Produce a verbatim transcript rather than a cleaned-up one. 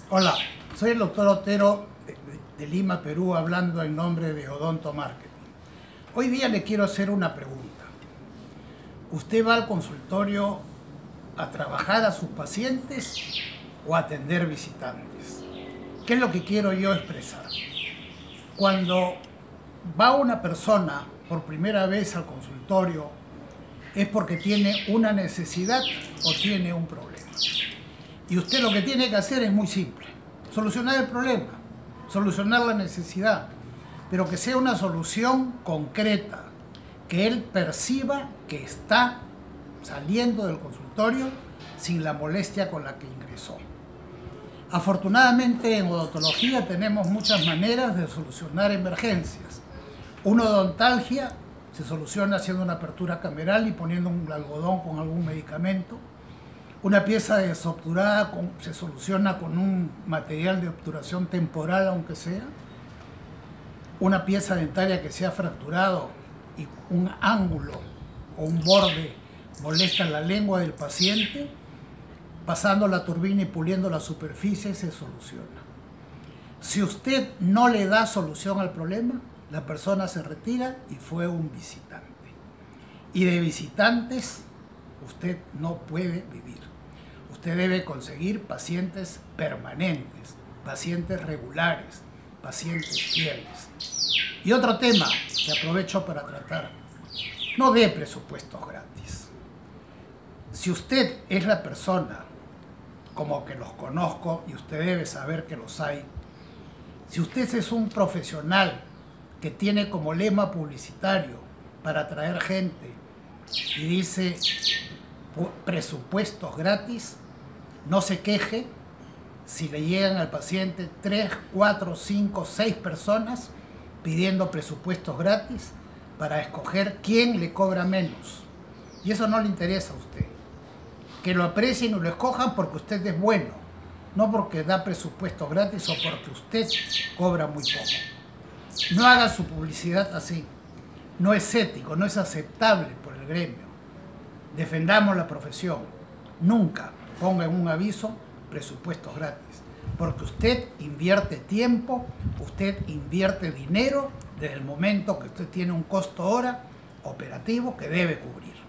Hola, soy el doctor Otero de, de Lima, Perú, hablando en nombre de Odonto Marketing. Hoy día le quiero hacer una pregunta. ¿Usted va al consultorio a trabajar a sus pacientes o a atender visitantes? ¿Qué es lo que quiero yo expresar? Cuando va una persona por primera vez al consultorio es porque tiene una necesidad o tiene un problema. Y usted lo que tiene que hacer es muy simple: solucionar el problema, solucionar la necesidad, pero que sea una solución concreta, que él perciba que está saliendo del consultorio sin la molestia con la que ingresó. Afortunadamente en odontología tenemos muchas maneras de solucionar emergencias. Una odontalgia se soluciona haciendo una apertura cameral y poniendo un algodón con algún medicamento. Una pieza desobturada con, se soluciona con un material de obturación temporal, aunque sea. Una pieza dentaria que se ha fracturado y un ángulo o un borde molesta la lengua del paciente, pasando la turbina y puliendo la superficie se soluciona. Si usted no le da solución al problema, la persona se retira y fue un visitante. Y de visitantes usted no puede vivir. Usted debe conseguir pacientes permanentes, pacientes regulares, pacientes fieles. Y otro tema que aprovecho para tratar: no dé presupuestos gratis. Si usted es la persona, como que los conozco y usted debe saber que los hay, si usted es un profesional que tiene como lema publicitario para atraer gente y dice presupuestos gratis, no se queje si le llegan al paciente tres, cuatro, cinco, seis personas pidiendo presupuestos gratis para escoger quién le cobra menos. Y eso no le interesa a usted. Que lo aprecien y lo escojan porque usted es bueno, no porque da presupuestos gratis o porque usted cobra muy poco. No haga su publicidad así. No es ético, no es aceptable por el gremio. Defendamos la profesión. Nunca ponga en un aviso presupuestos gratis, porque usted invierte tiempo, usted invierte dinero desde el momento que usted tiene un costo hora operativo que debe cubrir.